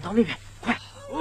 到那边，快！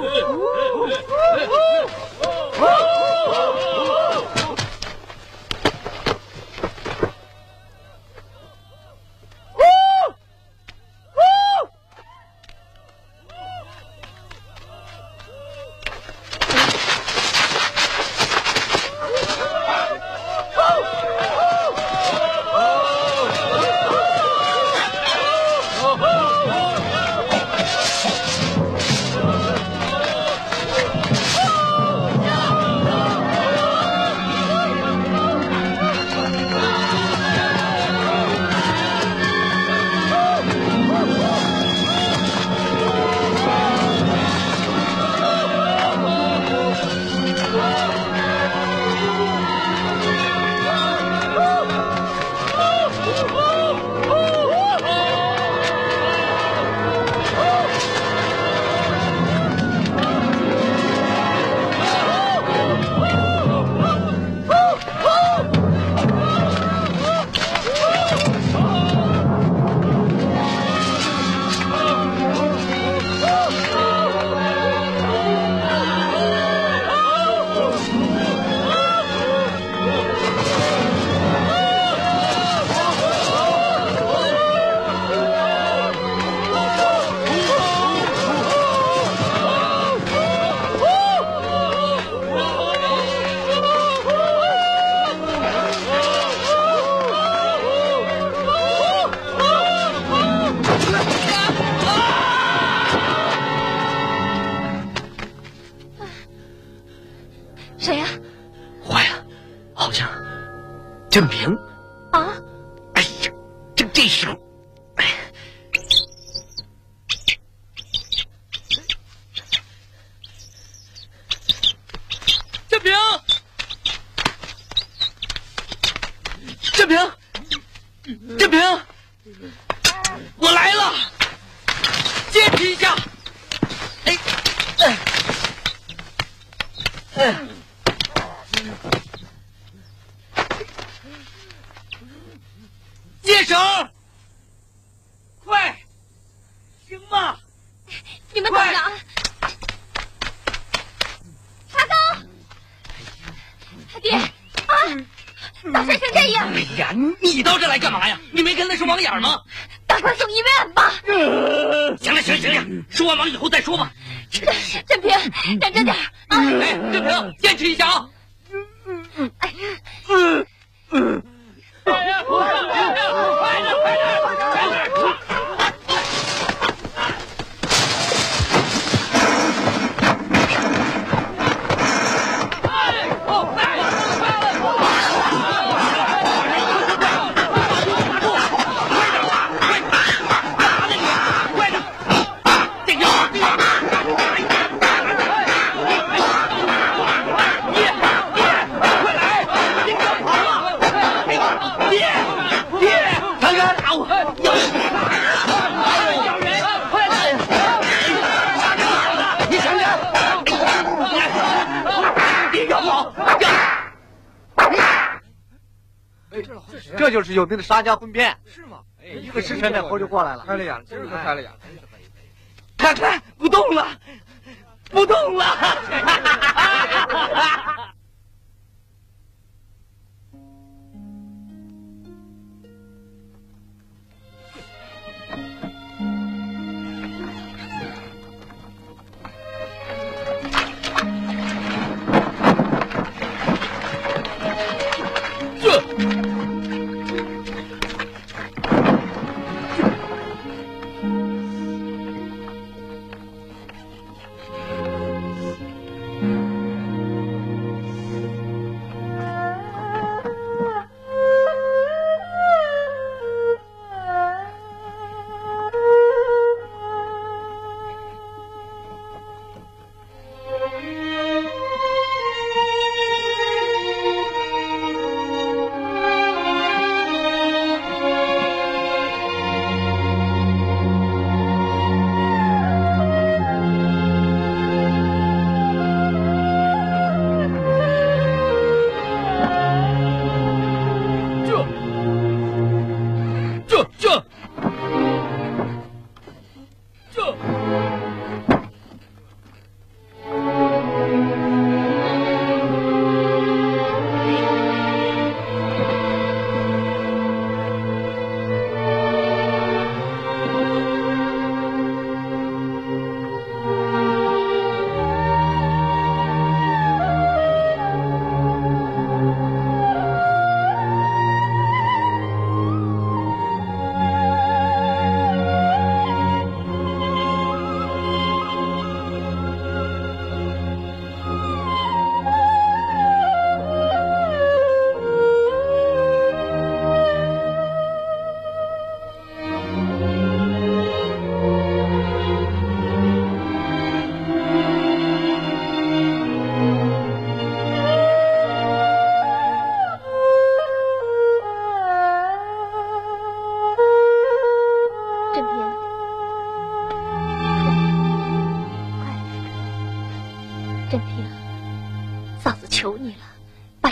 振平啊！ 哎呀，这时候，振平，振平，振平，我来了，坚持一下。接手，快，行吗？ 你们等着啊！沙高，爹啊，咋摔成这样？ 哎呀，你到这来干嘛呀？你没看那是网眼吗？ 赶快送医院吧！ 行了，说完网以后再说吧。 振平，忍着点啊！ 哎，振平，坚持一下啊！ 这就是有名的杀家婚变， 是吗？ 一个时辰，那活就过来了。 开了眼了，今儿可开了眼了。 看，不动了，不动了。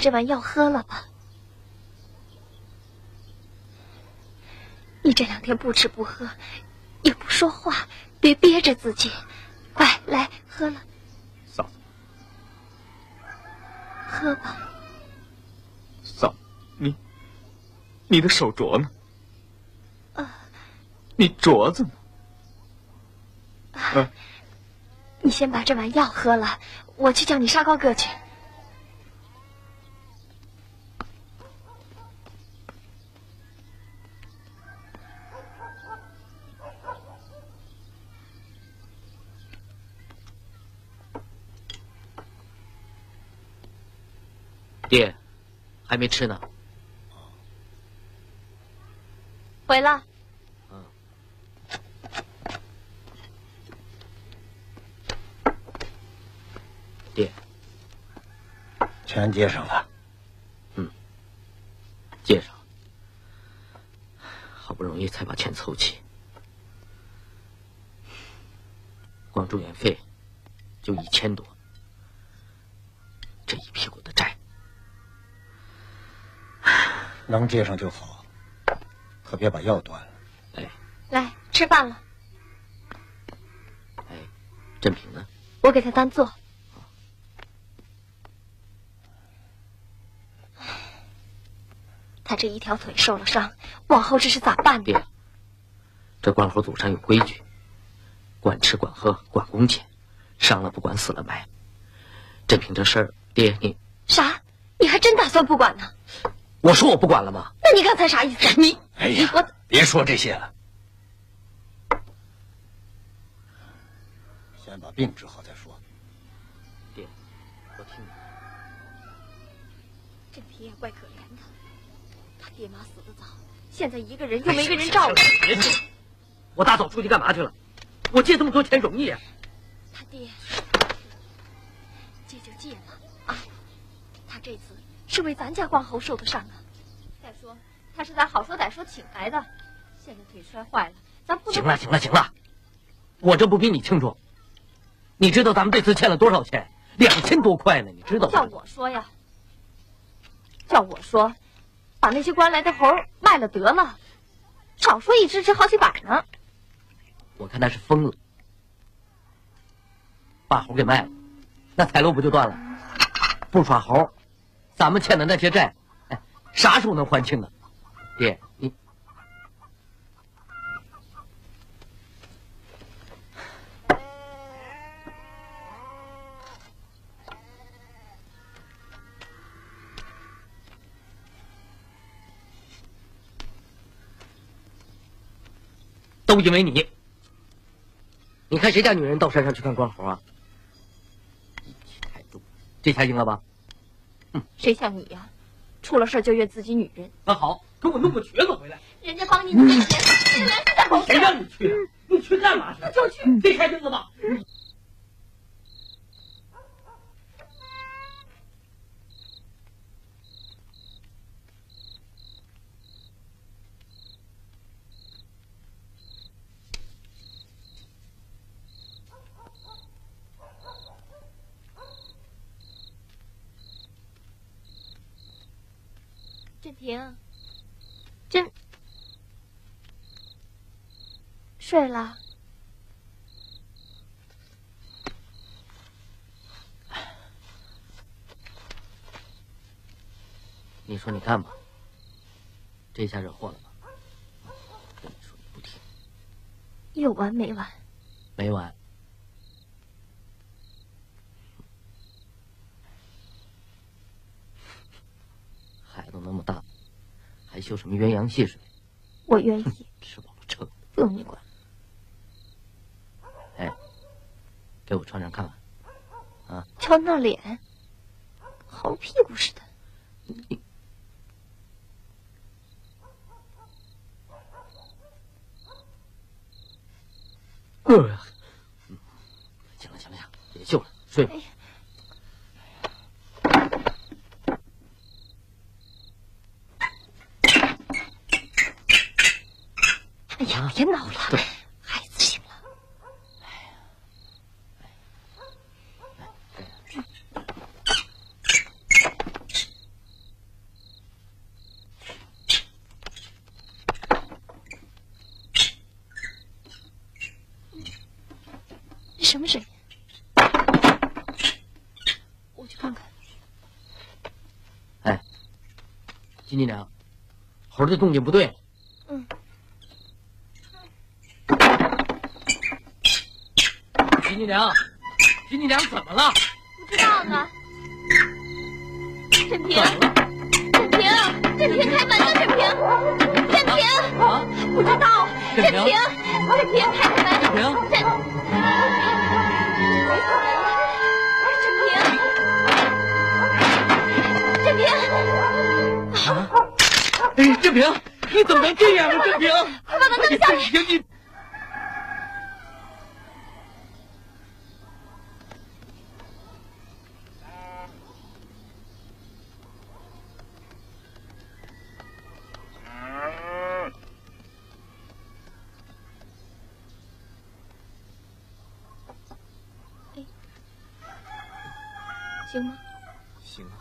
这碗药喝了吧。你这2天不吃不喝，也不说话，别憋着自己。快来喝了。 嫂子， 喝吧。 嫂子，你的手镯呢？你镯子呢？ 你先把这碗药喝了，我去叫你沙高哥去。 爹，还没吃呢。 回了。 爹， 全接上了。 接上。好不容易才把钱凑齐，光住院费就1000多，这一屁股的债。 能接上就好，可别把药断了。 哎， 来吃饭了。 哎，振平呢？ 我给他单做。他这一条腿受了伤，往后这是咋办呢？ 爹，这关侯祖上有规矩，管吃管喝管工钱，伤了不管，死了埋。振平这事儿，爹你啥？你还真打算不管呢？ 我说我不管了吗？ 那你刚才啥意思？你哎呀， 我别说这些了，先把病治好再说。 爹，我听你。 振平也怪可怜的，他爹妈死得早，现在一个人又没个人照顾。 别说，我大早出去干嘛去了？我借这么多钱容易啊？ 他爹借就借了啊，他这次是为咱家光侯受的伤啊。再说他是咱好说歹说请来的，现在腿摔坏了，咱不能。 行了，我这不比你清楚？你知道咱们这次欠了多少钱？2000多块呢，你知道吗？ 叫我说呀，叫我说，把那些关来的猴卖了得了，少说一只值好几百呢。 我看他是疯了，把猴给卖了，那财路不就断了？不耍猴，咱们欠的那些债，哎，啥时候能还清啊？爹，你都因为你。你看谁家女人到山上去看关猴啊？一起抬住，这下赢了吧？ 谁像你呀，出了事就怨自己女人。 那好，给我弄个瘸子回来。 人家帮你的钱，竟然是在狗谁让你去的？你去干嘛去？ 那就去。 这下赢了吧？ 振平，睡了。 你说你干吧，这下惹祸了吧？跟你说你不听， 有完没完？ 没完。孩子那么大，还绣什么鸳鸯戏水？ 我愿意。 吃饱了撑的。 不用你管。 哎，给我穿上看看。啊！ 瞧那脸，猴屁股似的。 你行了，别绣了，睡吧。 哎呀，别闹了，孩子醒了。 什么声音？我去看看。 哎，金金娘，猴的动静不对。 嗯。 金金娘，金金娘怎么了？ 不知道呢。振平，振平，振平，开门啊！振平，振平， 啊， 不知道。振平，振平，开门。 振平， 振平， 哎，振平，你怎么能这样啊？振平， 快把门弄下来！ 振平，你。 行吗？ 行啊。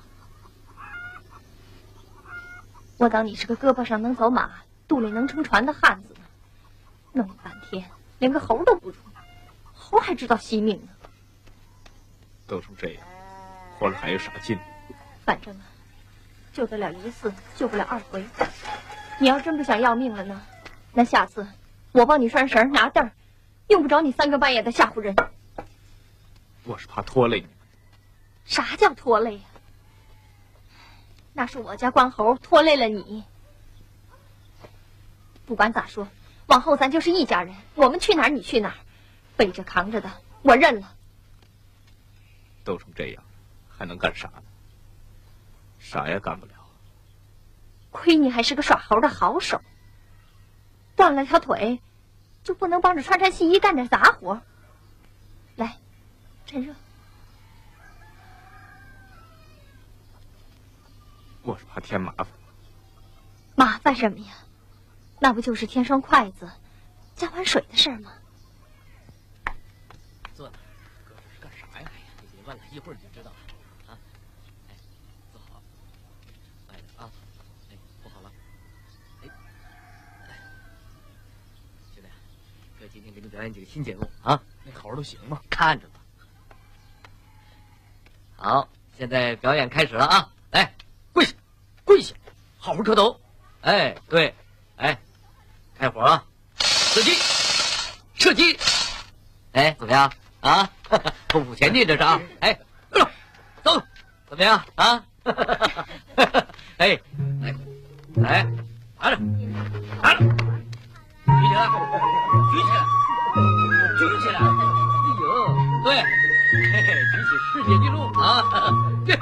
我当你是个胳膊上能走马，肚里能撑船的汉子呢，弄了半天连个猴都不如，猴还知道惜命呢。 都成这样，活着还有啥劲？ 反正啊，救得了一次，救不了二回。你要真不想要命了呢，那下次我帮你拴绳拿凳儿，用不着你3更半夜的吓唬人。 我是怕拖累你们。 啥叫拖累呀？那是我家关猴拖累了你。不管咋说，往后咱就是一家人，我们去哪儿你去哪儿，背着扛着的我认了。 都成这样，还能干啥呢？啥也干不了。 亏你还是个耍猴的好手，断了条腿，就不能帮着穿洗衣干点杂活？来，趁热。 我是怕添麻烦。 麻烦什么呀？那不就是添双筷子，加碗水的事儿吗？ 坐那儿，搁这是干啥呀？哎呀，你别问了，一会儿你就知道了。啊，哎，坐好，慢点啊，哎，坐好了。哎，兄弟，哥今天给你表演几个新节目啊。 那猴都行吗？ 看着吧。好，现在表演开始了啊！来，跪下，跪下，好好磕头。哎，对，哎，开火啊！射击，射击！哎，怎么样啊？匍匐前进这是啊！哎，走，怎么样啊？哎，来，拿着，拿着，举起来，举起来，举起来！哎呦，对，嘿嘿，举起世界纪录啊！对。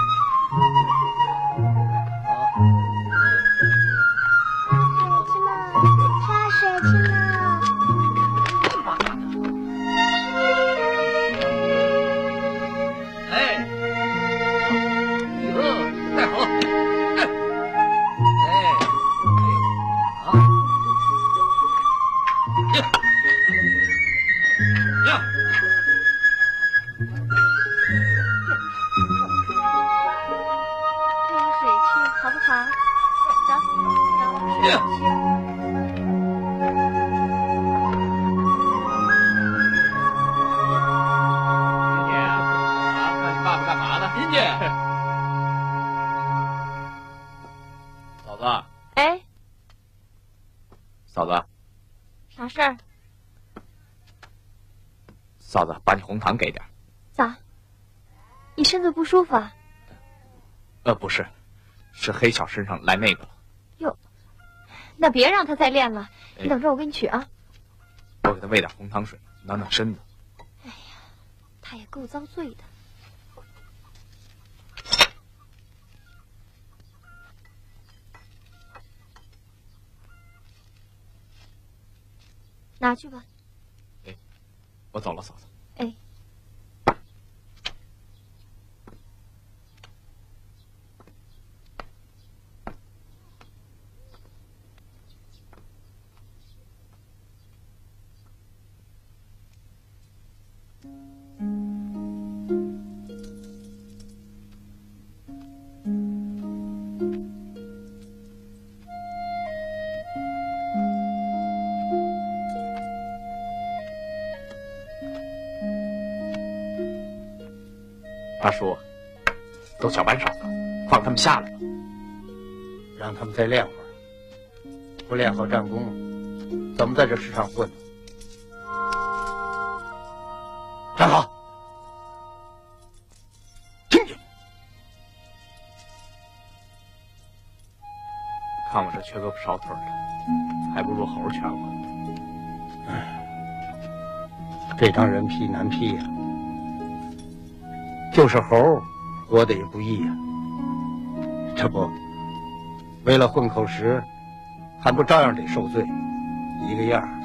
嫂子，把你红糖给点。 咋？你身子不舒服啊？ 不是，是黑巧身上来那个了。 哟，那别让他再练了，你等着我给你取啊。 我给他喂点红糖水，暖暖身子。 哎呀，他也够遭罪的。拿去吧。 我走了，嫂子。 哎。 大叔，都小班上了，放他们下来吧。 让他们再练会儿，不练好战功，怎么在这世上混呢？站好，听见？ 看我这缺胳膊少腿的，还不如猴全乎。 这张人皮难批呀，就是猴活得也不易呀。这不，为了混口食，还不照样得受罪，一个样儿。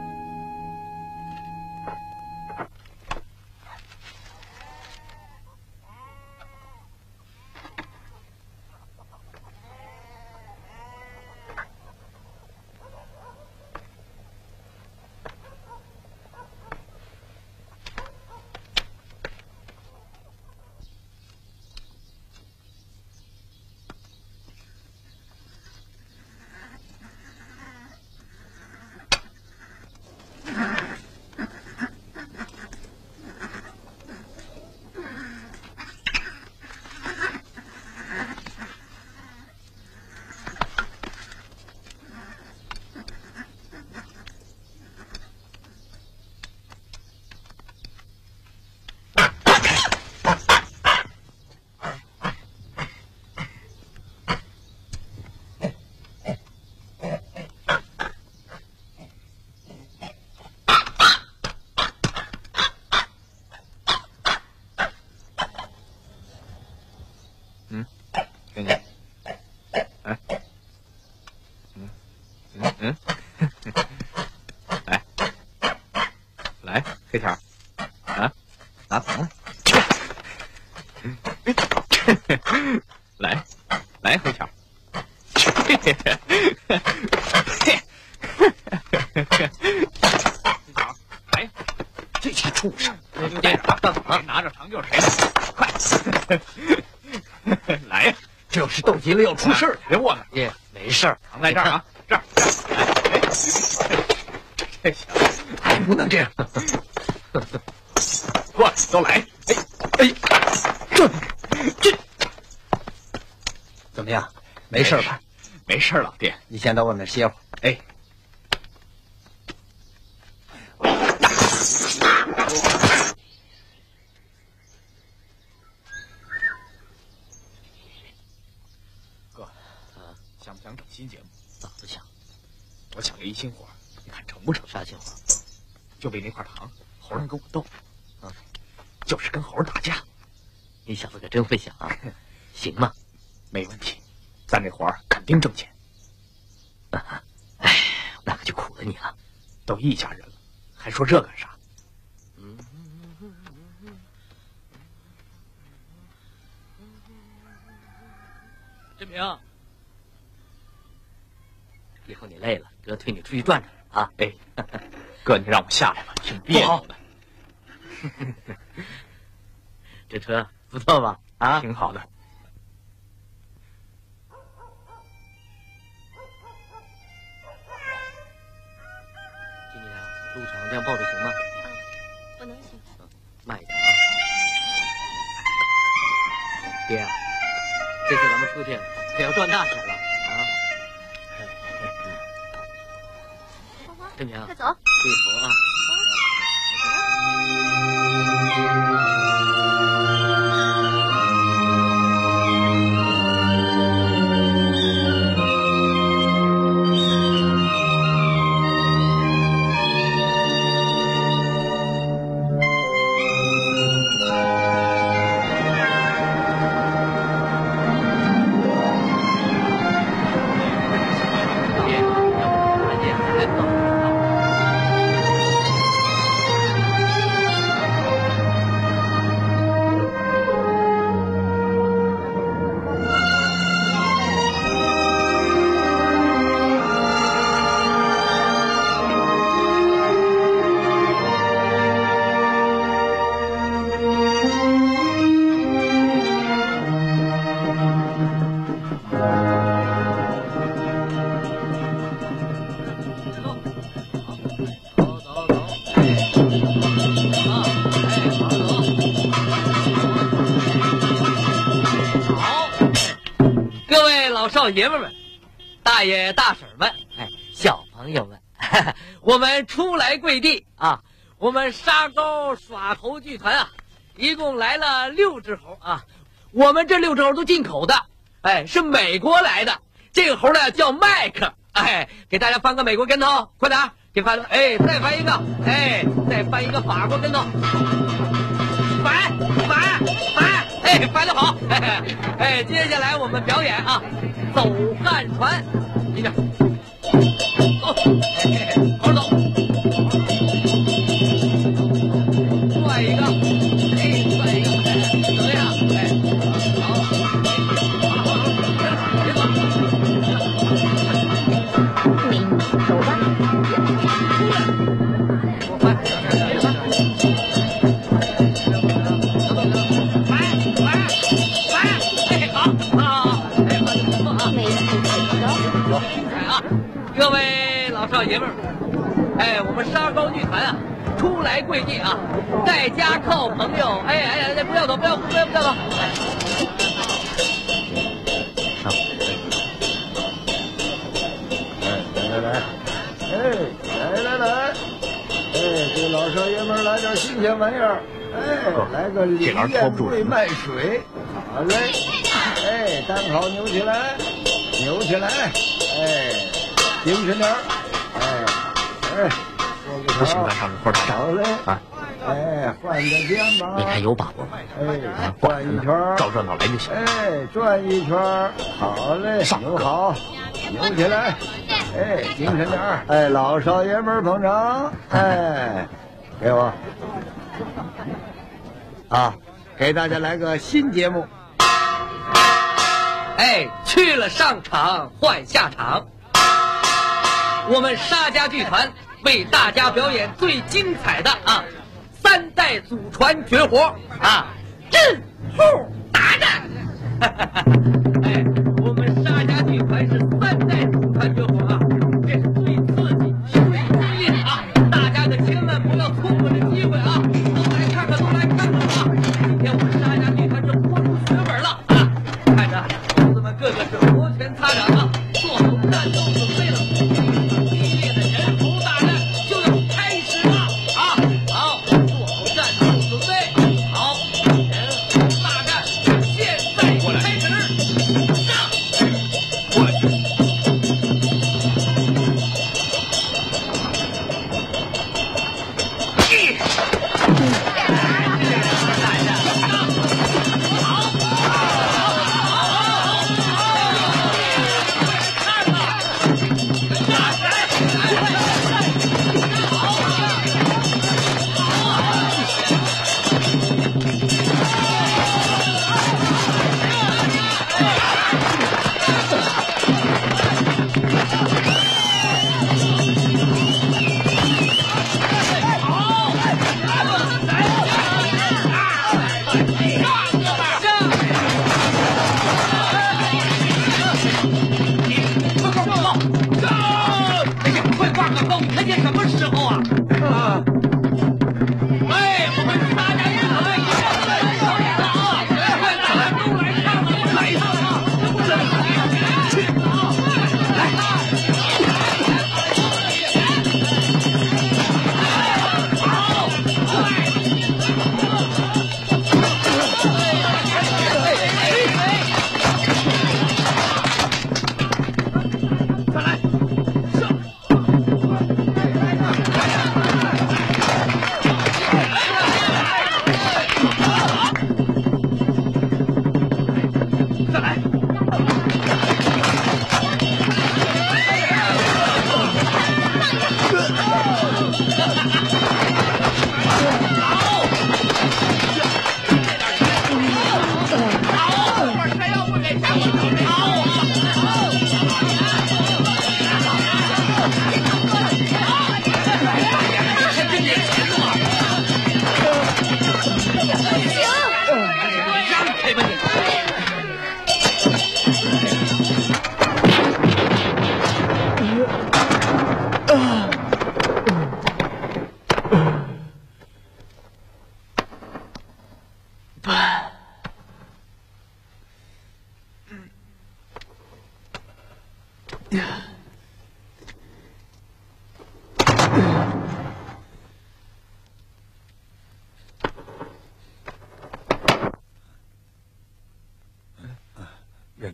给你，哎，来，黑条，啊，拿糖来，来，黑条，好，来，这些畜生，别拿着糖就是谁的，快，来呀！ 这要是斗急了要出事儿， 别握了， 爷没事儿， 藏在这儿啊，这儿，这行， 还不能这样， 过来，都来，哎，这， 怎么样？没事吧？ 没事，老爹， 你先到外面歇会儿。 哎。想不想整新节目？ 早就想， 我想个一新活，你看成不成？ 啥新活？ 就为那块糖，猴人跟我斗，就是跟猴打架。 你小子可真会想啊！行吗？ 没问题，咱这活肯定挣钱。 哎，那可就苦了你了。 都一家人了，还说这干啥？ 志明。以后你累了，哥推你出去转转啊！ 哎，哥，你让我下来吧，挺别扭的。 这车不错吧？啊， 挺好的。 今天路上这样抱着行吗？ 不能行。 慢一点啊！爹，这次咱们出去可要赚大钱了。志明， 快走！ 注意头啊！ 少爷们们、大爷大婶们，哎，小朋友们，我们初来贵地啊！我们沙高耍猴剧团啊，一共来了6只猴啊。我们这6只猴都进口的，哎，是美国来的。这个猴呢叫麦克，哎，给大家翻个美国跟头，快点，给翻了，哎，再翻一个，哎，再翻一个法国跟头，翻，哎，翻得好，哎，接下来我们表演啊，走汉船，一边，走，好走，转一个，哎，转一个，怎么样？哎，好，好，别走。 走吧。 我翻，各位老少爷们儿，哎，我们沙高剧团啊，初来贵地啊，在家靠朋友，哎，不要走，不要走， 来，这老少爷们来点新鲜玩意儿，哎，来个李艳桂麦水，好嘞，哎，单好扭起来，哎，精神点儿，哎， 不行，咱上这块好嘞，哎，换个肩膀， 你看有把握吗？ 哎，转一圈， 照热闹来就行。 哎，转一圈，好嘞，扭好，扭起来，哎，精神点儿，哎，老少爷们捧场，哎，给我，啊，给大家来个新节目， 哎，去了上场换下场，我们沙家剧团为大家表演最精彩的啊3代祖传绝活啊，阵后打战。哎，我们沙家剧团是3代祖传绝活啊，这是最刺激、最激烈啊！大家可千万不要错过这机会啊！都来看看啊！今天我们沙家剧团是豁出血本了啊！看着孩子们个个是摩拳擦掌啊，做好战斗准备了。激烈的人猴大战就要开始了啊！好，做好战斗准备，好，人猴大战现在开始，上，过来。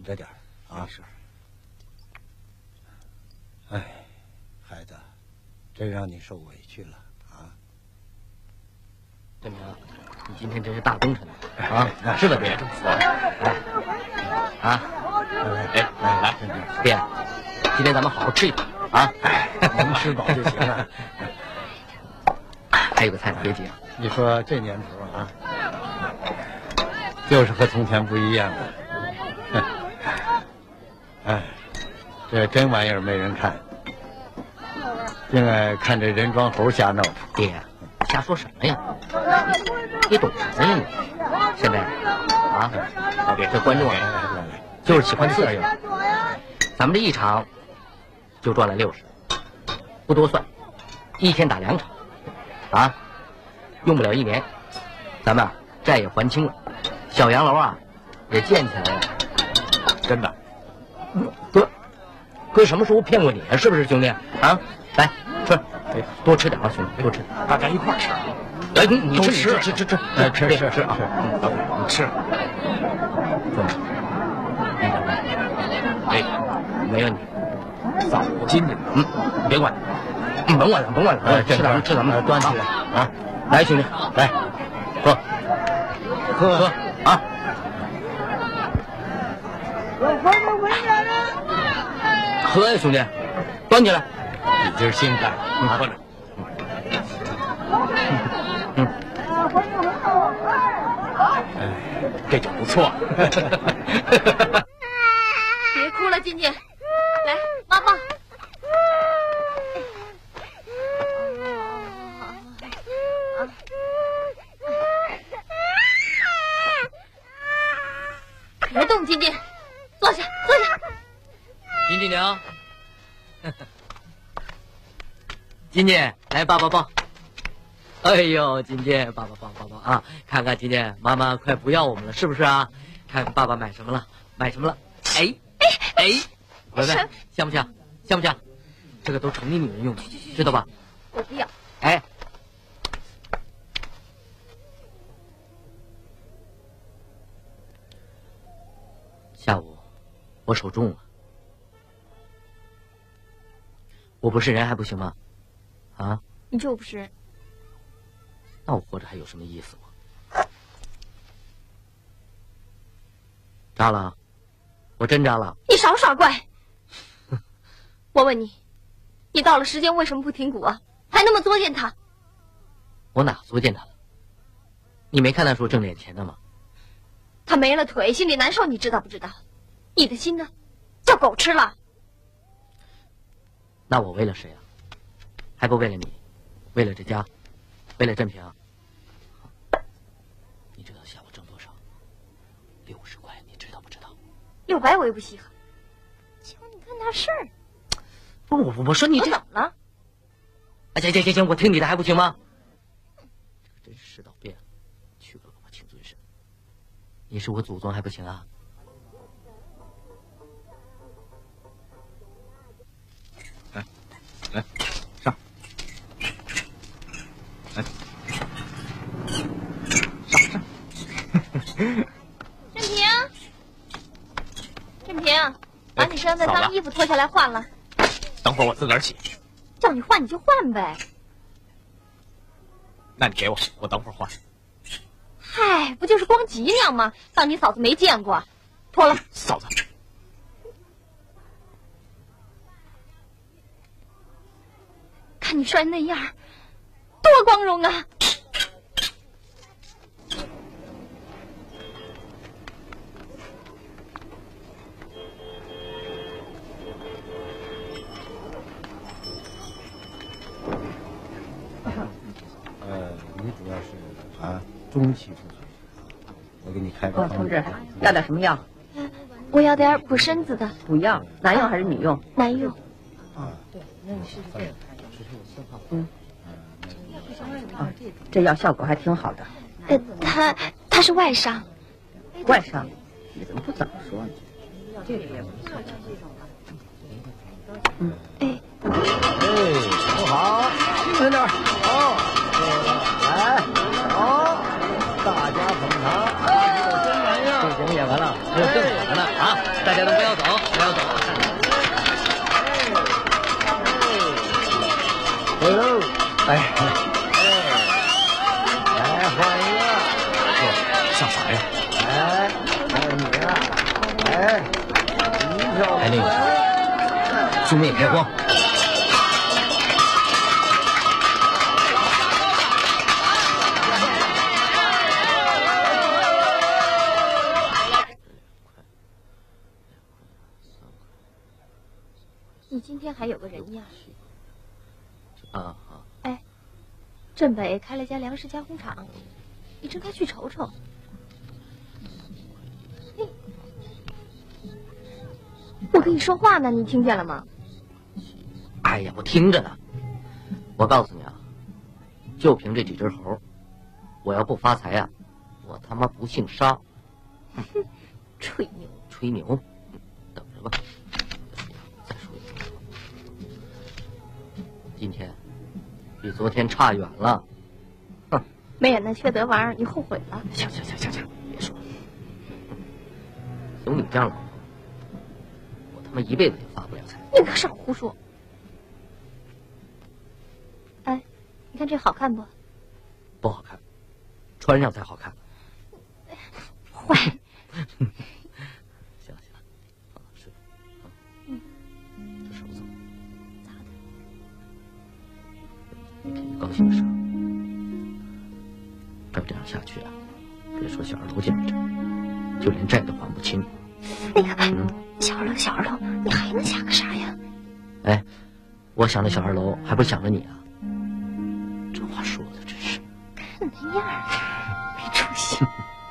稳着点啊！是。哎，孩子，真让你受委屈了啊！ 振明，你今天真是大功臣啊！是吧，爹？啊！来，爹，今天咱们好好吃一顿啊！ 能吃饱就行了。 还有个菜呢，别急啊！ 你说这年头啊，就是和从前不一样了。哎，这真玩意儿没人看，净爱看这人装猴瞎闹。 爹，瞎说什么呀？你懂什么呀你？现在啊，老爹，这观众啊，就是喜欢刺激。咱们这一场就赚了60，不多算，一天打2场，啊，用不了1年，咱们债也还清了，小洋楼啊也建起来了。 真的？ 哥什么时候骗过你啊？是不是兄弟？啊，来吃，多吃点啊，兄弟，多吃点。 大家一块吃。 来，你吃， 吃， 吃啊！ 你吃。 哎，没问题。 嫂子今天， 别管，甭管了，吃咱们端起来啊！来，兄弟，来，喝啊！喝呀，兄弟，端起来。 你今儿心干， 喝着。这酒不错。 别哭了，金金，来，妈抱。别动，金金，坐下。 金金娘，金金，来抱抱。哎呦，金金，抱啊！看看金金，妈妈快不要我们了，是不是啊？看看爸爸买什么了？哎，文文，像不像？这个都成年女人用的，知道吧？ 我不要。 哎，下午我手重了，我不是人还不行吗？啊？ 你就不是。 那我活着还有什么意思吗？扎了，我真扎了。 你少耍怪！我问你，你到了时间为什么不停鼓啊？还那么作践他？ 我哪作践他了？你没看他说挣点钱的吗？ 他没了腿，心里难受，你知道不知道？你的心呢，叫狗吃了。 那我为了谁啊？还不为了你，为了这家，为了振平。你知道下午挣多少？60块，你知道不知道 ？600我也不稀罕。瞧你干大事儿！ 不是我说你这怎么了？ 啊，行，我听你的还不行吗？这个真是世道变了，娶个老婆请尊神。你是我祖宗还不行啊？ 来，上。来，上。 振平，把你身上的脏衣服脱下来换了。 等会儿我自个儿洗。 叫你换你就换呗。 那你给我等会儿换。 嗨，不就是光脊梁吗？当你嫂子没见过。脱了。 嫂子。 看你摔那样，多光荣啊！ 你主要是中期出血，我给你开个方。 同志，要点什么药？ 我要点补身子的。 补药，男用还是女用？ 男用。 对，那你试试这个。这药效果还挺好的。 他是外伤。 外伤？你怎么不早说呢？这个也不错。 不好，精神点，好，来，好，大家捧场，真玩意儿。 这节目演完了，还有更好的呢啊！ 大家都不要走，不要走。 哎，来换一个。 像啥呀？ 哎，看你啊，哎， 哎，那个，兄妹开光。 你今天还有个人呀？ 啊。 哎，镇北开了家粮食加工厂，你真该去瞅瞅。我跟你说话呢，你听见了吗？ 哎呀，我听着呢。我告诉你啊，就凭这几只猴，我要不发财呀，我他妈不姓沙。 哼，吹牛！ 吹牛，等着吧。再说一次，今天比昨天差远了。哼， 没眼那缺德玩意儿，你后悔了？ 行，别说了。有你这样老婆，我他妈一辈子也发不了财。 你可少胡说！哎，你看这好看不？ 不好看，穿上才好看。 坏。 行了，是，这手怎么咋的？ 你肯定高兴的事儿。照这样下去啊，别说小二楼见不着，就连债都还不清。 那个，小二楼，你还能想个啥呀？ 哎，我想着小二楼，还不想着你啊？这话说的真是。 看那样儿，没出息。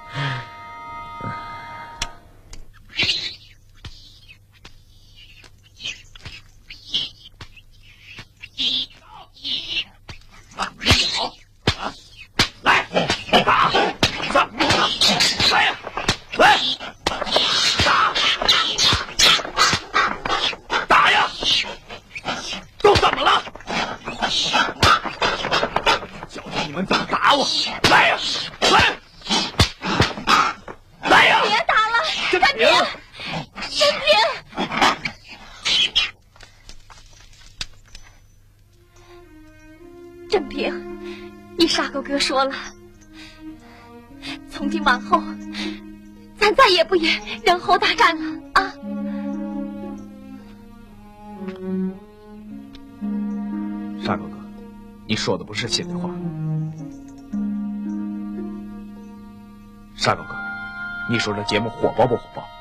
哥说了，从今往后，咱再也不演人猴大战了啊！ 沙哥哥，你说的不是心里话。沙哥哥，你说这节目火爆不火爆？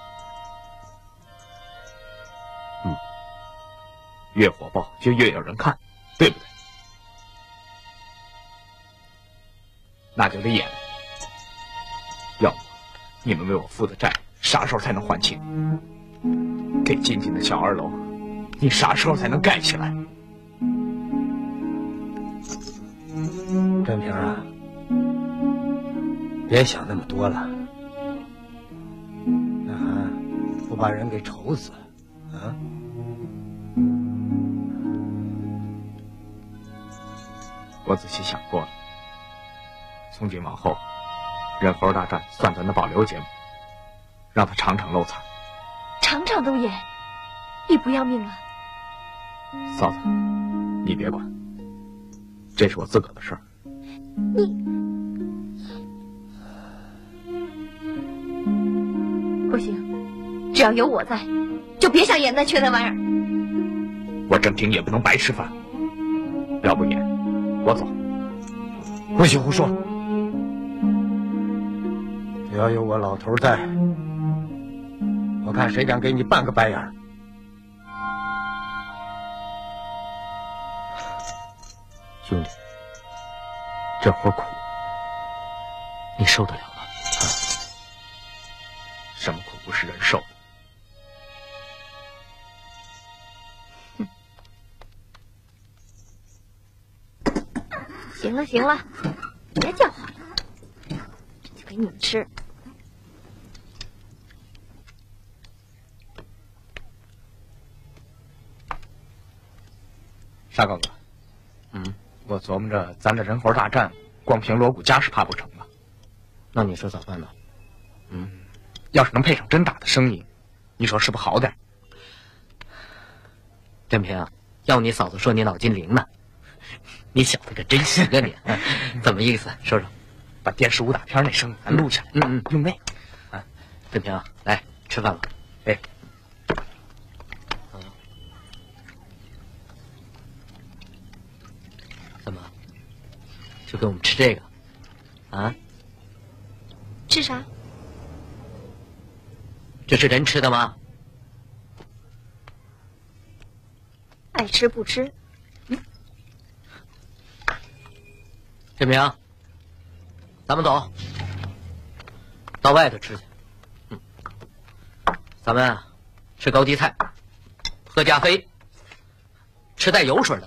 越火爆就越有人看，对不对？那就得演，要不你们为我负的债啥时候才能还清？给静静的小二楼，你啥时候才能盖起来？ 振平啊，别想那么多了，那还不把人给愁死了啊！ 我仔细想过了。从今往后，人猴大战算咱的保留节目，让他场场露惨， 场场都演，你不要命了？ 嫂子，你别管，这是我自个儿的事儿。 你不行，只要有我在，就别想演那缺德玩意儿。 我正经也不能白吃饭，要不演，我走。 不许胡说！只要有我老头在，我看谁敢给你半个白眼儿。 兄弟，这活苦，你受得了吗？ 什么苦不是人受的？行了，别叫唤了，这就给你们吃。 沙哥哥，我琢磨着咱这人猴大战，光凭锣鼓家是怕不成啊。 那你说咋办呢？ 要是能配上真打的声音， 你说是不是好点？ 振平，要你嫂子说你脑筋灵呢，你小子可真行啊你！怎么意思？说说。 把电视武打片那声音咱录下来，用那个。 振平，来吃饭吧。 哎。 怎么？就给我们吃这个？啊？ 吃啥？ 这是人吃的吗？ 爱吃不吃。 振平，咱们走，到外头吃去。咱们啊，吃高级菜，喝加菲，吃带油水的。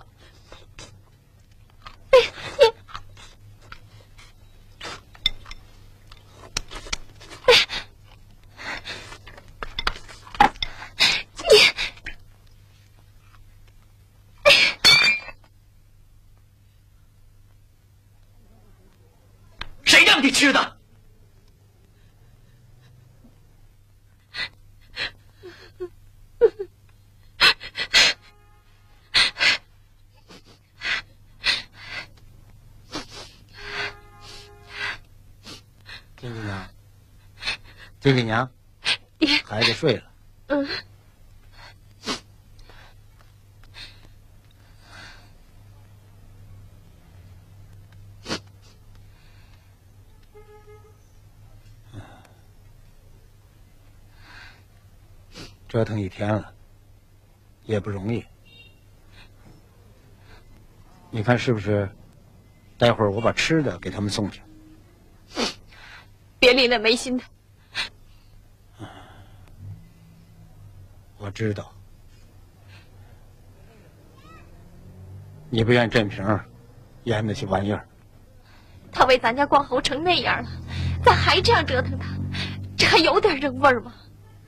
谁让你吃的？ 金姨娘，金姨娘，孩子睡了。折腾一天了，也不容易。你看是不是？待会儿我把吃的给他们送去。 别理那没心的。 我知道，你不愿振平演那些玩意儿。 他为咱家光侯成那样了，咱还这样折腾他，这还有点人味儿吗？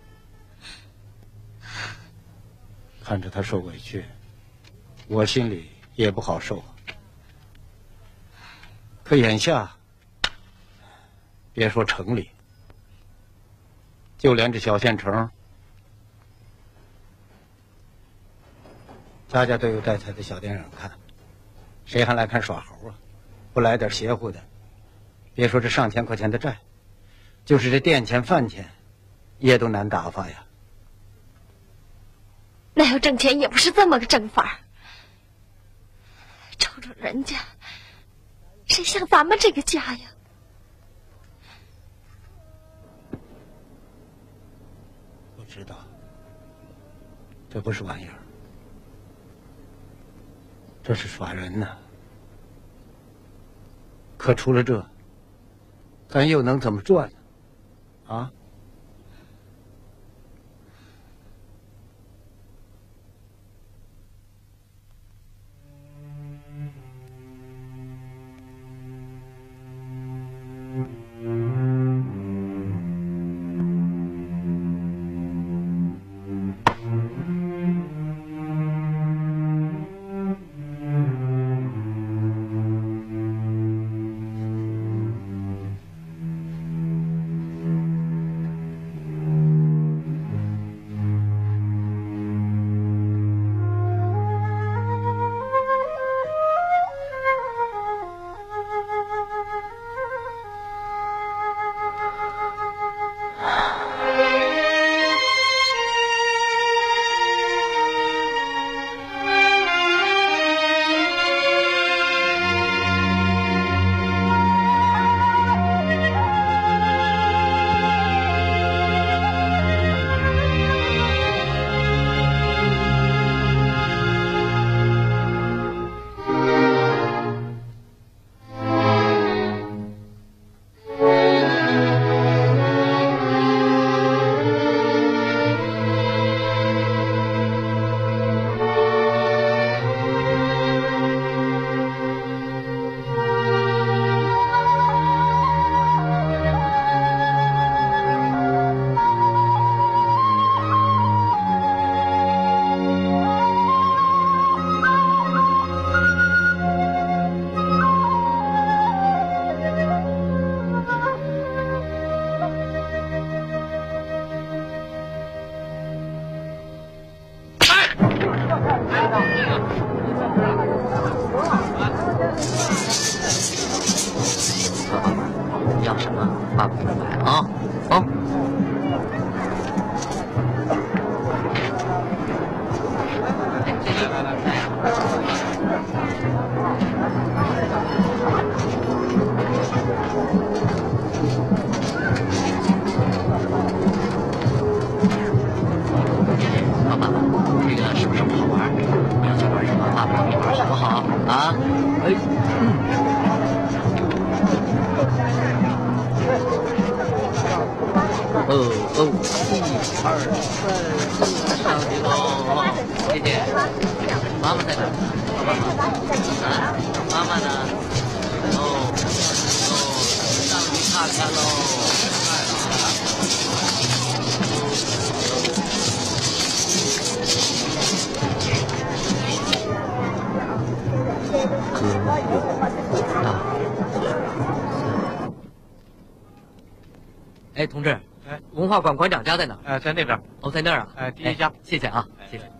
看着他受委屈，我心里也不好受。可眼下，别说城里，就连这小县城，家家都有带彩的小电影看，谁还来看耍猴啊？不来点邪乎的，别说这上千块钱的债，就是这店钱饭钱，也都难打发呀。 那要挣钱也不是这么个挣法。瞅瞅人家，谁像咱们这个家呀？ 我知道，这不是玩意儿，这是耍人呢。可除了这，咱又能怎么赚呢？啊？ 你要什么，爸爸给你买啊！啊！爸爸，这个是不是不好玩？你要想玩什么，爸爸给你玩好不好？啊？哎，1、2、3、4，上去喽！谢谢。妈妈在哪？妈妈啊，妈妈呢？上去看看喽！哎，同志， 哎， 文化馆馆长家在哪儿？ 在那边。 哦，在那儿啊。 第一家。 谢谢啊，谢谢。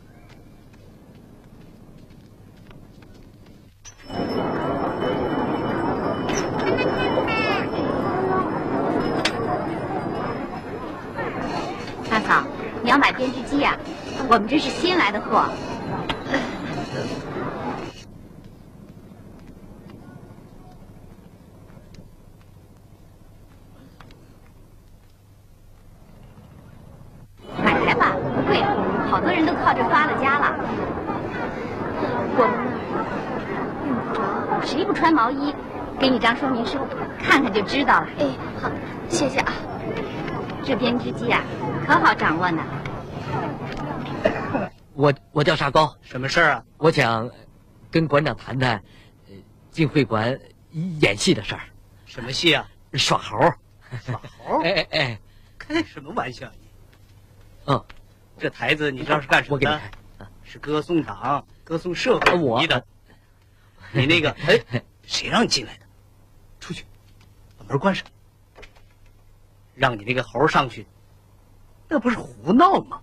大嫂，你要买编织机呀？我们这是新来的货。买来吧，不贵，好多人都靠这发了家了。我们那儿用不着，谁不穿毛衣？给你张说明书，看看就知道了。哎，好，谢谢啊。这编织机啊，可好掌握呢。 我叫沙高， 什么事儿啊？ 我想跟馆长谈谈，进会馆演戏的事儿。 什么戏啊？ 耍猴。 耍猴？ 哎， 开什么玩笑你？ 嗯， 这台子你知道是干什么的？ 我给你看， 是歌颂党、歌颂社会主义的。你那个，哎，谁让你进来的？出去，把门关上。让你那个猴上去，那不是胡闹吗？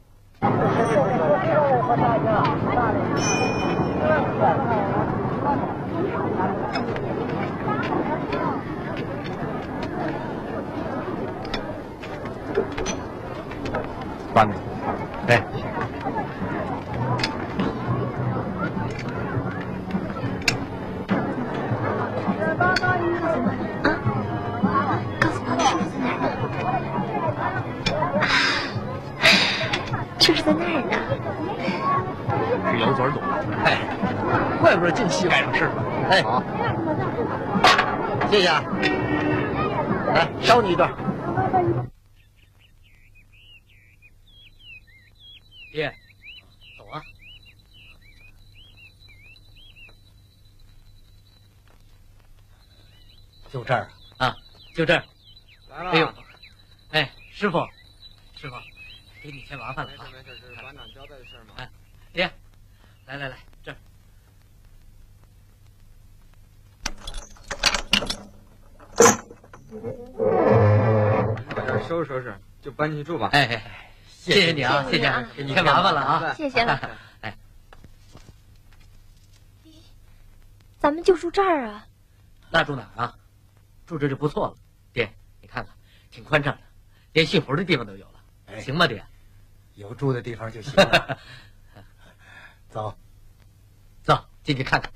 关门。 哎， 是不是在那儿呢？ 是姚嘴懂。 哎，怪不得进戏赶上事了。 哎，好，谢谢啊。来，烧你一段。 爹，走啊！ 就这儿啊，就这儿。 来了。 哎呦，哎，师傅，给你添麻烦了啊！ 没事，这是馆长交代的事嘛。 哎，爹，来，这儿。 把这儿收拾，就搬进去住吧。 哎，谢谢你啊，谢谢啊，给你添麻烦了啊！ 谢谢了。 哎， 咱们就住这儿啊？ 那住哪儿啊？住这就不错了。爹，你看看，挺宽敞的，连信活的地方都有了，行吗，爹？ 有住的地方就行了。走， 进去看看。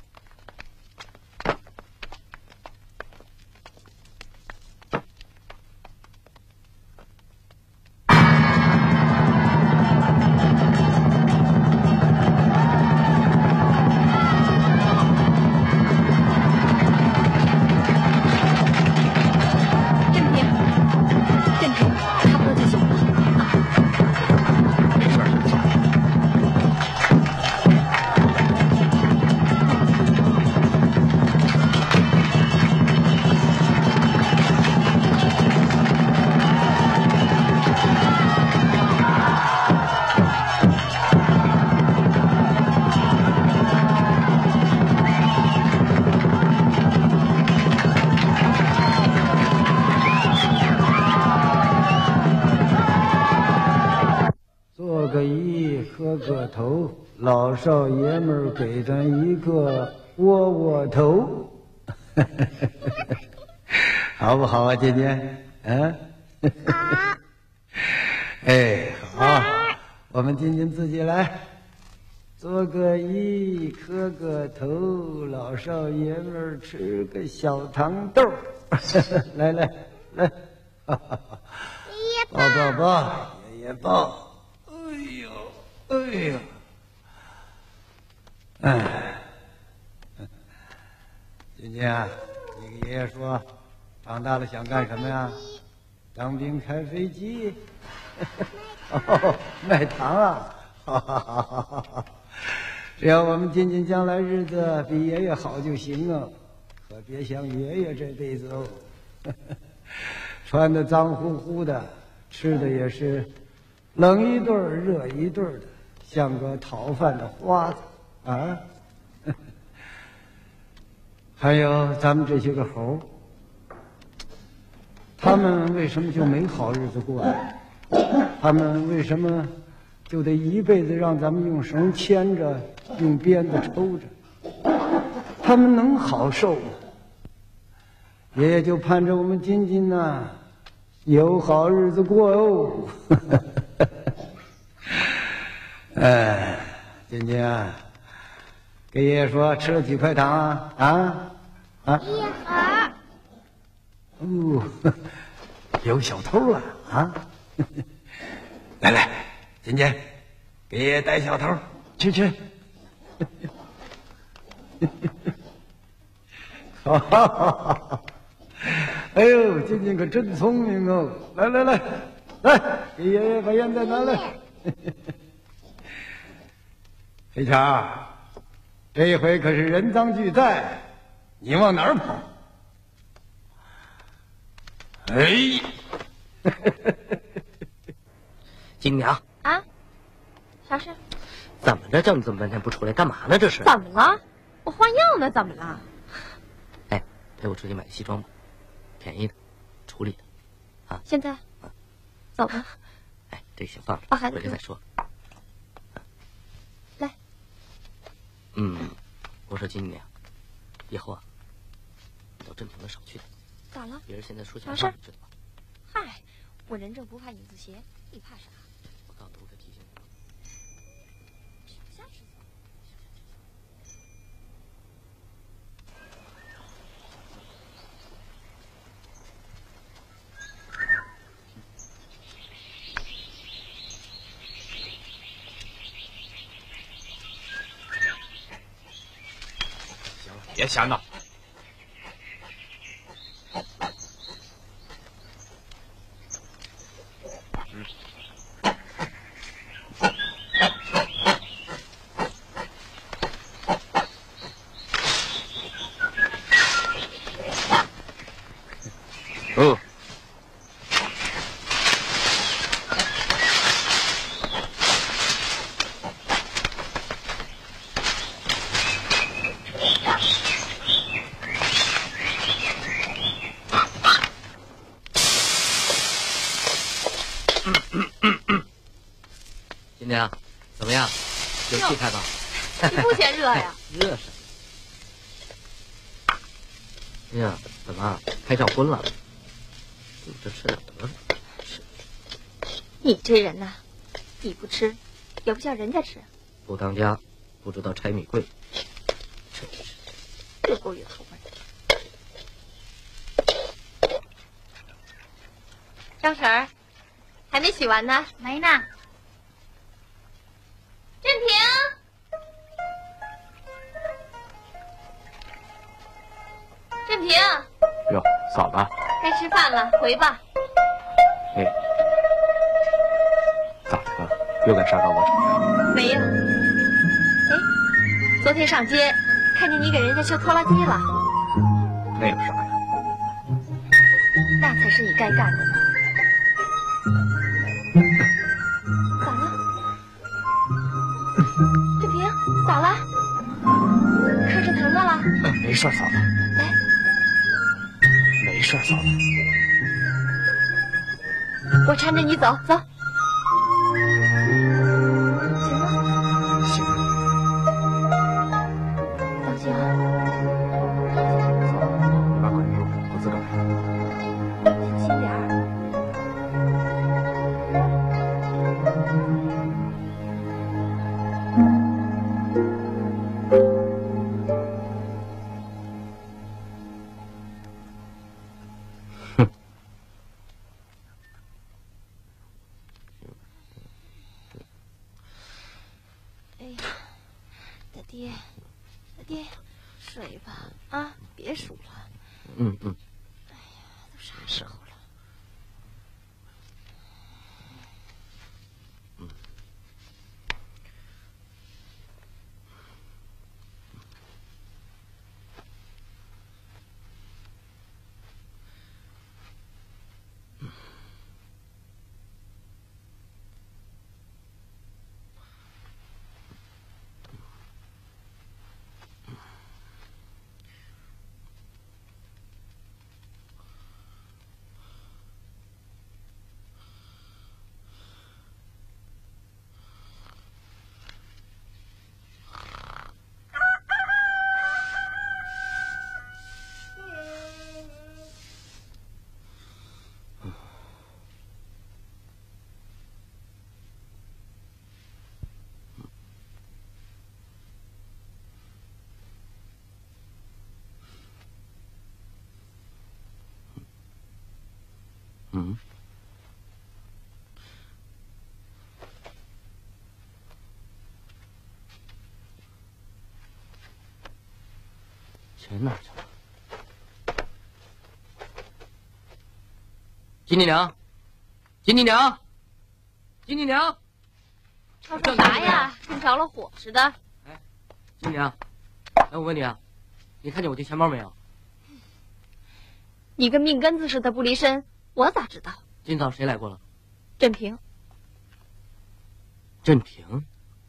做个揖，磕个头， 老少爷们给咱一个窝窝头，好不好啊，姐姐？嗯？哎，好，我们今天自己来，做个揖，磕个头，老少爷们吃个小糖豆。来来来，抱抱抱，爷爷抱。哎呦，哎呦，哎，今天啊，你跟爷爷说，长大了想干什么呀？当兵、开飞机。哦，卖糖啊！哈哈哈哈哈哈！只要我们金金将来日子比爷爷好就行啊，可别像爷爷这辈子哦，穿的脏乎乎的，吃的也是冷一顿热一顿的，像个讨饭的花子啊！还有咱们这些个猴，他们为什么就没好日子过呀？他们为什么就得一辈子让咱们用绳牵着，用鞭子抽着？他们能好受吗？爷爷就盼着我们金金呐，有好日子过哦。哎，金金啊，给爷爷说吃了几块糖啊？啊？ 一盒。 哦，有小偷了啊！来来，金金，给爷爷带小偷，去。哈哈哈！哎呦，金金可真聪明哦！来，给爷爷把烟袋拿来。黑强，这一回可是人赃俱在，你往哪儿跑？哎！ 金娘啊，啥事？ 怎么着？叫你这么半天不出来，干嘛呢？这是？ 怎么了？我换药呢，怎么了？ 哎，陪我出去买个西装吧，便宜的，处理的，啊？ 现在？走吧。 哎，这个先放着， 把孩子回来再说。 来。 我说金娘，以后啊，到镇平的少去点。 咋了？ 别人现在说起啥事儿？ 你知道吧？ 嗨，我人正不怕影子斜，你怕啥？ 我告诉你，我可提醒你。 下次。 行了，别瞎闹。 金娘，怎么样？有气派吧？ 你不嫌热呀？ 热什么？哎呀，怎么开上荤了？你这吃点得了。 你这人呐，你不吃，也不叫人家吃。 不当家，不知道拆米柜，真是越过越头味。张婶儿，还没洗完呢？ 没呢。 振平，振平， 哟，嫂子， 该吃饭了，回吧。 哎，咋的了？又该沙高我城呀？ 没有。哎，昨天上街看见你给人家修拖拉机了， 那有啥呀？ 那才是你该干的呢。咋了？振平，咋了？磕着疼的了？ 没事，嫂子。 来， 没事，嫂子。 我搀着你走走。行吗？ 行。 爹，睡吧啊，别数了。 嗯。 哎呀，都啥时候了？ 钱哪儿去了？金妮娘，金妮娘，金妮娘， 吵吵啥呀？跟着了火似的。 哎，金妮娘，哎，我问你啊，你看见我的钱包没有？ 你跟命根子似的不离身，我咋知道？ 今早谁来过了？ 振平。 振平。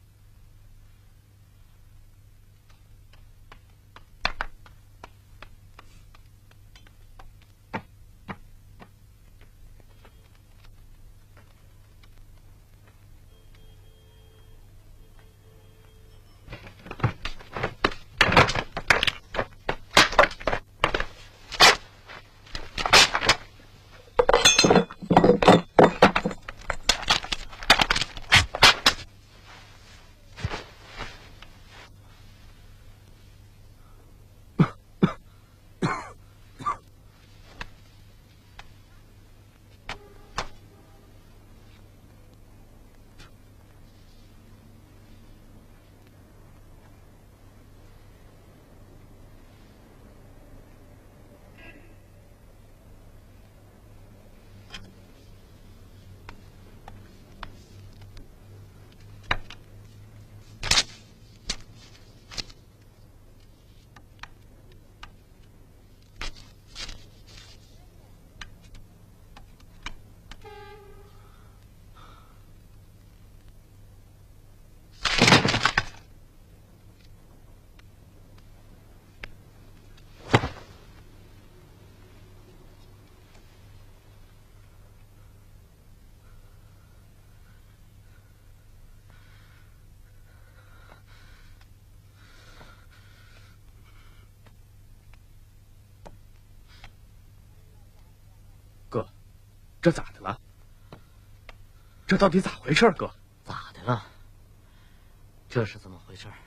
这咋的了？这到底咋回事，哥？ 咋的了？这是怎么回事？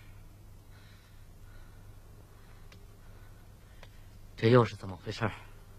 这又是怎么回事？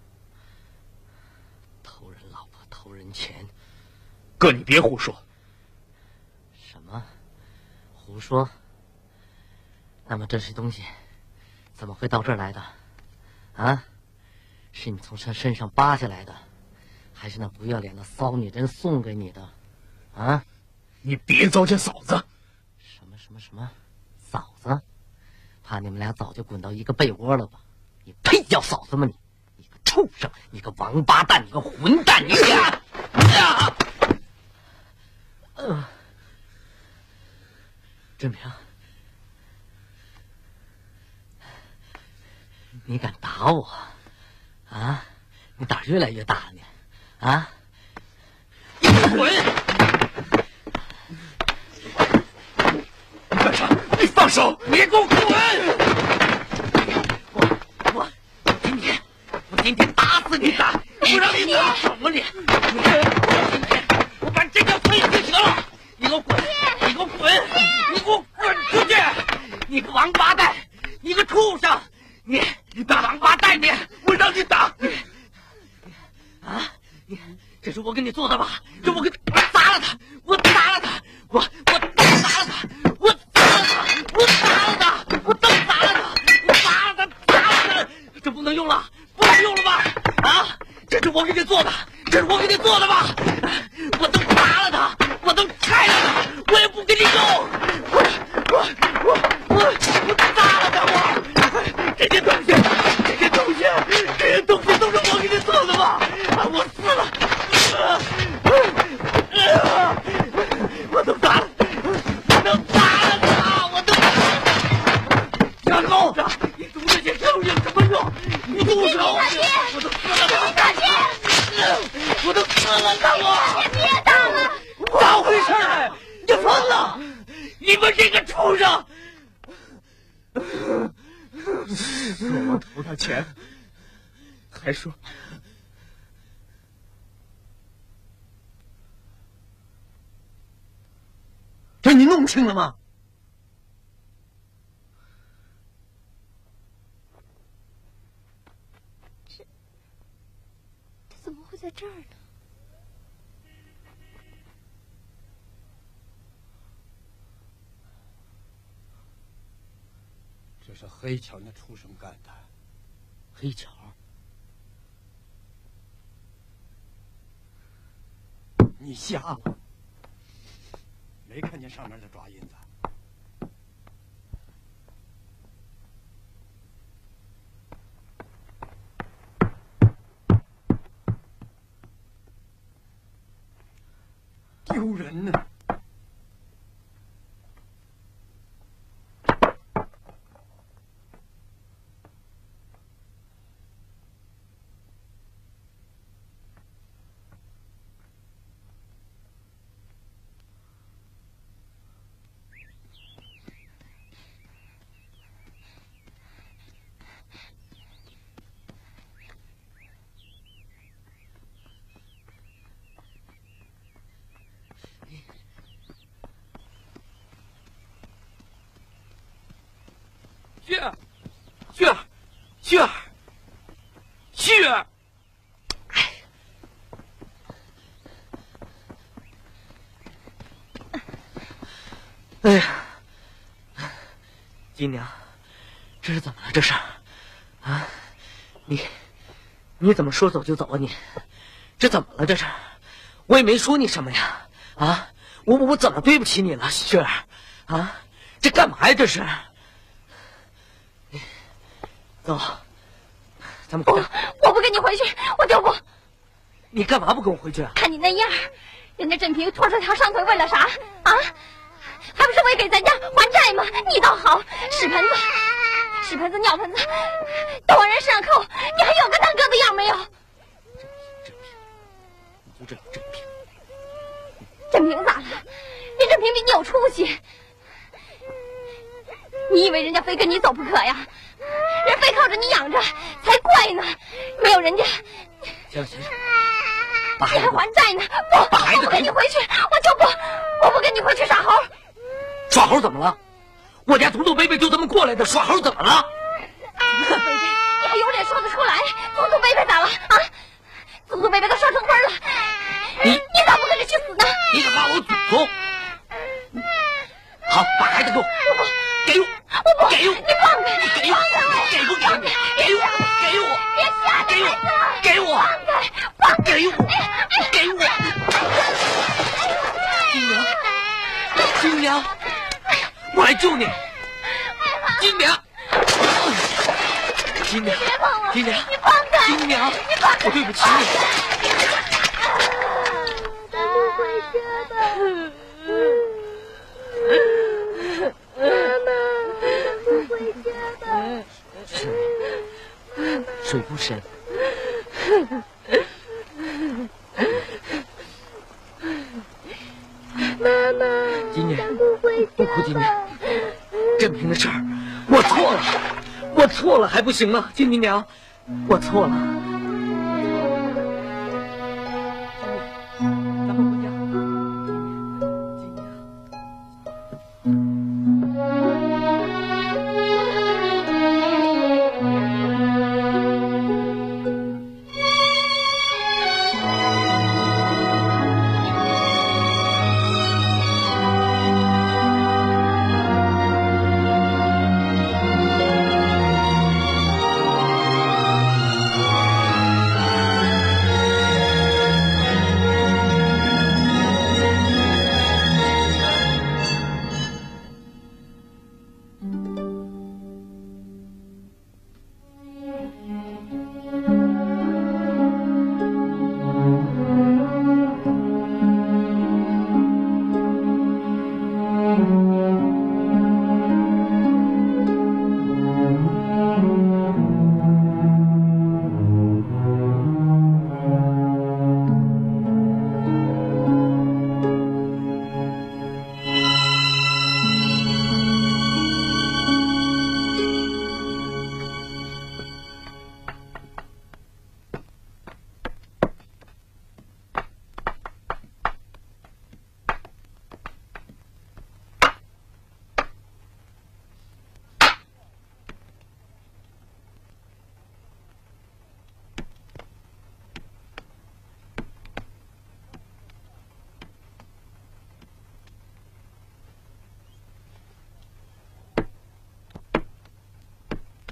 偷人老婆，偷人钱。 哥，你别胡说。 什么？胡说？那么这些东西怎么会到这儿来的？啊？是你从他身上扒下来的？还是那不要脸的骚女人送给你的，啊！ 你别糟践嫂子。 什么，嫂子？怕你们俩早就滚到一个被窝了吧？你配叫嫂子吗你？你个畜生，你个王八蛋，你个混蛋，你呀！振平，你敢打我？啊！你胆越来越大了你。啊！你滚！ 你干啥？你放手！ 你给我滚！我今天打死你！不让你打什么你！我把这条腿锯折了！你给我滚！你给我滚！你给我滚出去！你个王八蛋！你个畜生！你大王八蛋！你我让你打！ 啊！这是我给你做的吧？这我砸了他！我砸了他！我砸了他！我砸了他！我砸了他！我都砸了他！ 了，不管用了吧？啊，这是我给你做的，这是我给你做的吧？我都砸了它，我都拆了它，我也不给你用。我砸了它，这些东西都是我给你做的吧？我死了，我都砸了，小狗，你读这些书有什么用？你动手，我都死了他，我都死了他， 别打了！ 咋回事儿？你疯了！你们这个畜生！ 说我偷他钱，还说这你弄清了吗？ 这怎么会在这儿呢？ 这是黑桥那畜生干的。 黑桥， 你瞎了？没看见上面的爪印子？丢人呢！ 旭儿，哎呀，金娘，这是怎么了？这是啊，你怎么说走就走啊？你这怎么了？这是我也没说你什么呀！啊，我怎么对不起你了，旭儿？啊，这干嘛呀？这是。走，咱们回家。 我不跟你回去，我就不。 你干嘛不跟我回去啊？ 看你那样，人家振平拖出条上腿为了啥啊？还不是为给咱家还债吗？你倒好，屎盆子、尿盆子都往人身上扣，你还有个大哥的样没有？ 你就这振平， 振平咋了？人振平比你有出息，你以为人家非跟你走不可呀？人非靠着你养着才怪呢，没有人家。 行了， 你还还债呢？我不跟你回去，我不跟你回去耍猴。 耍猴怎么了？我家祖祖辈辈就这么过来的，耍猴怎么了？ 祖辈辈，你还有脸说得出来？祖祖辈辈咋了啊？祖祖辈辈都烧成灰了，你咋不跟着去死呢？ 你敢骂我祖宗？好，把孩子给我，给我， 我不给我，你放开， 你给我，给不给我？给我，给我， 别吓给我，给我， 放开， 给我，给我。金娘，我来救你。金娘，金娘， 别碰我， 金娘， 你放开， 金娘，我对不起你。 咱不回家吧。 水不深。 妈妈， 金娘， 不哭，金娘。振平的事儿，我错了，还不行吗？金娘，我错了。咱们回家。金娘。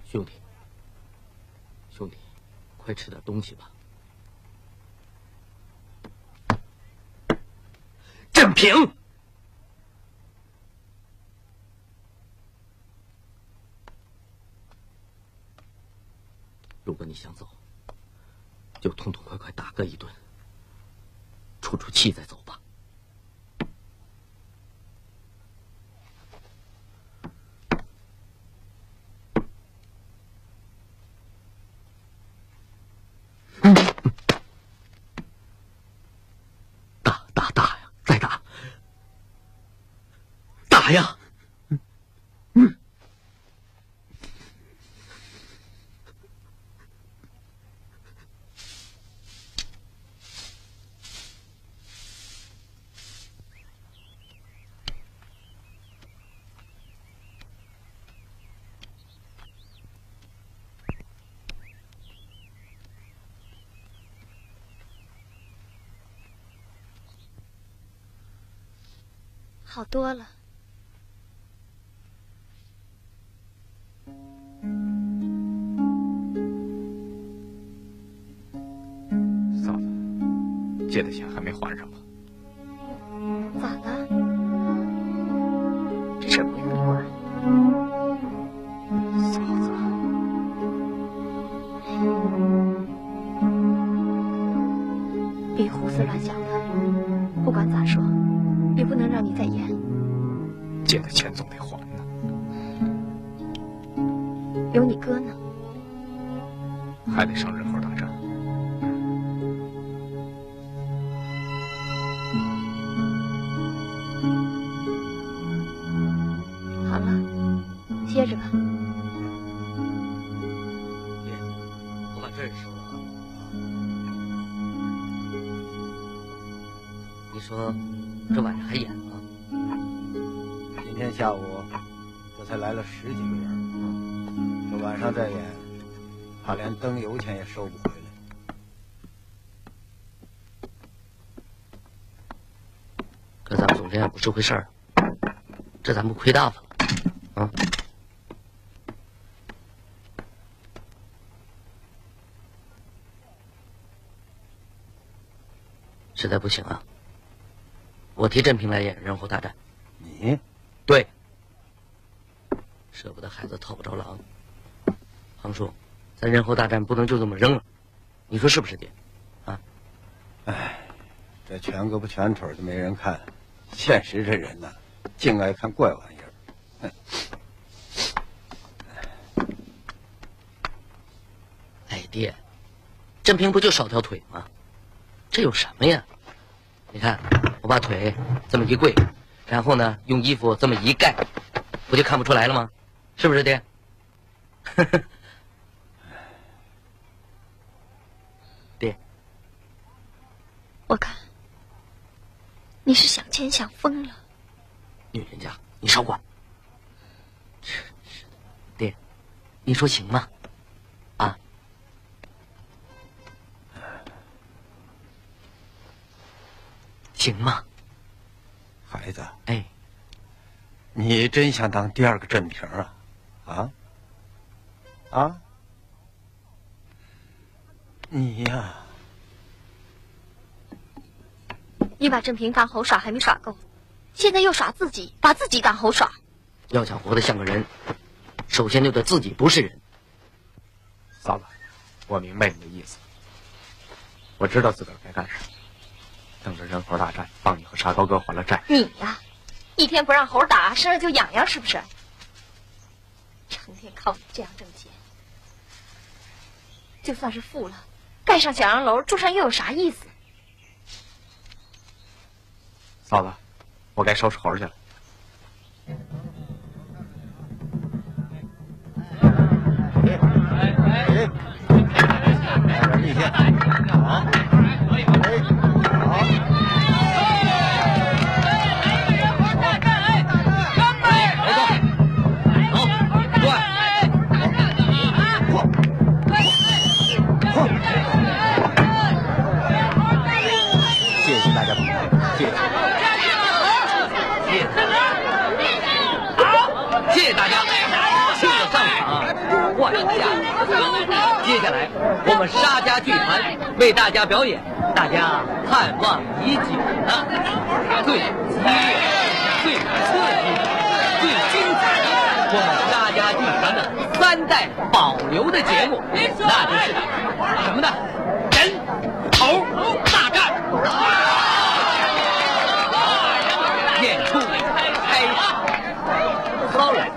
兄弟，兄弟，快吃点东西吧。振平，如果你想走，就痛痛快快打个一顿，出出气再走吧。打呀，再打，打呀！ 好多了。 嫂子，借的钱还没还上吧？ 咋了？这事儿不用你管。 嫂子， 别胡思乱想的。不管咋说，也不能让你再演。 借的钱总得还呢。 有你哥呢。 还得上人猴大战。 好了，歇着吧。 爹，我把这儿收了啊。你说这晚上还演吗？ 今天下午这才来了10几个人，这晚上再演，怕连灯油钱也收不回来。 可咱们总监也不是回事儿，这咱们亏大发了啊！实在不行啊，我替振平来演人猴大战。 你？ 对，舍不得孩子套不着狼。庞叔，咱人猴大战不能就这么扔了，你说是不是爹？啊？ 哎，这全胳膊全腿都没人看，现实这人呐，净爱看怪玩意儿。 哎，爹，振平不就少条腿吗？这有什么呀？你看，我把腿这么一跪，然后呢，用衣服这么一盖，不就看不出来了吗？是不是，爹？爹， 我看你是想钱想疯了。 女人家，你少管。真是的，爹，你说行吗？啊？行吗？ 孩子， 哎， 你真想当第2个振平啊？啊？你呀， 你把振平当猴耍还没耍够，现在又耍自己，把自己当猴耍。 要想活得像个人，首先就得自己不是人。 嫂子，我明白你的意思，我知道自个儿该干什么。等着人猴大战，帮你和沙高哥还了债。 你呀，一天不让猴打，身上就痒痒，是不是？成天靠你这样挣钱，就算是富了，盖上小洋楼，住上又有啥意思？ 嫂子，我该收拾猴去了。 来点力气，好。谢谢大家捧场，谢谢。 好，谢谢大家，谢谢上场。我接下来，我们沙家剧团为大家表演大家盼望已久的最激烈、最刺激、最精彩的我们沙家剧团的3代保留的节目，那就是什么呢？人头大战！演出开始。Sorry。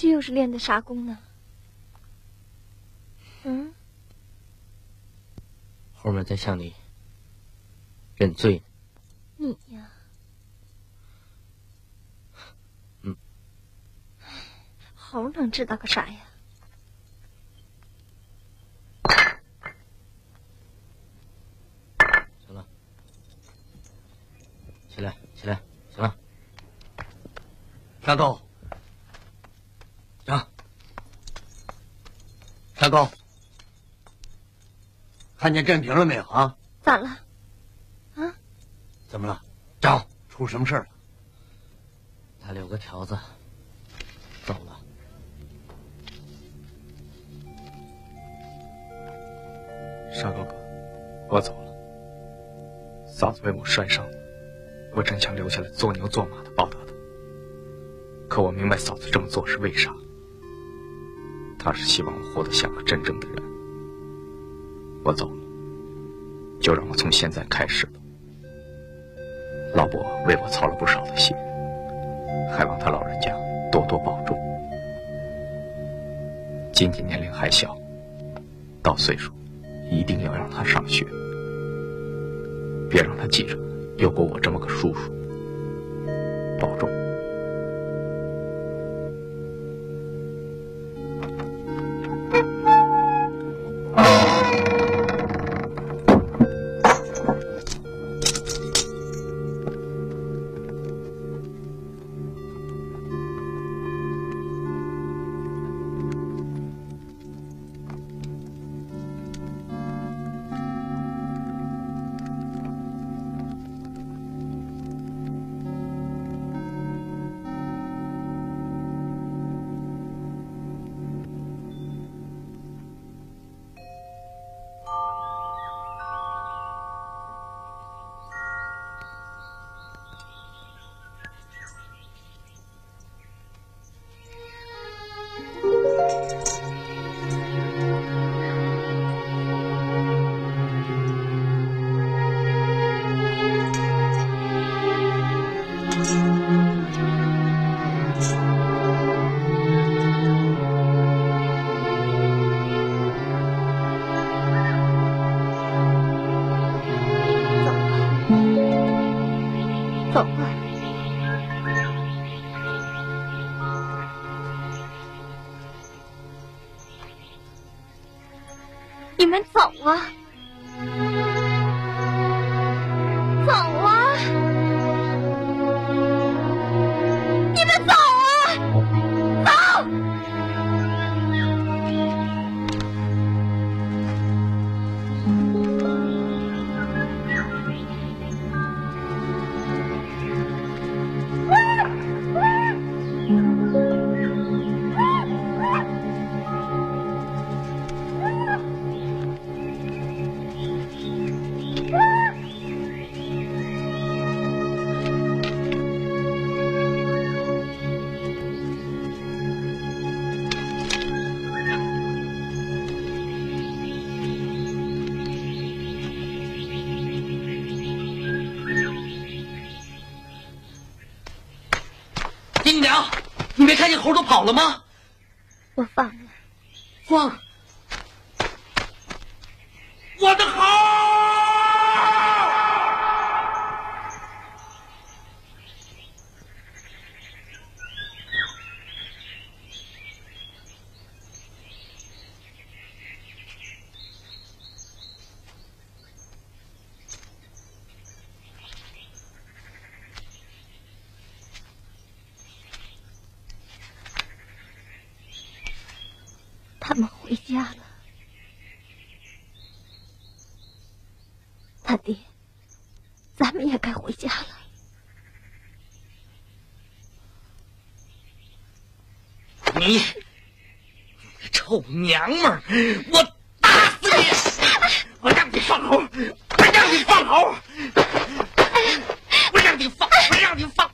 这又是练的啥功呢？嗯， 后面在向你认罪。 你呀，猴能知道个啥呀？ 行了，起来，起来，行了， 沙沟，上，沙沟，看见镇平了没有啊？ 咋了？啊？ 怎么了？张，出什么事了？ 他留个条子，走了。 沙哥哥，我走了。嫂子为我摔伤，我真想留下来做牛做马的报答她。可我明白嫂子这么做是为啥。她是希望我活得像个真正的人。我走了，就让我从现在开始吧。老伯为我操了不少的心，还望他老人家多多保重。金金年龄还小，到岁数一定要让他上学，别让他记着有过我这么个叔叔。保重。 走吧。你们走啊！走啊！你们走啊！走！ 金姨娘，你没看见猴都跑了吗？ 我放了。 放！我的猴！ 他们回家了。大爹，咱们也该回家了。 你个臭娘们儿，我打死你！我让你放猴！我让你放猴！我让你放！我让你放！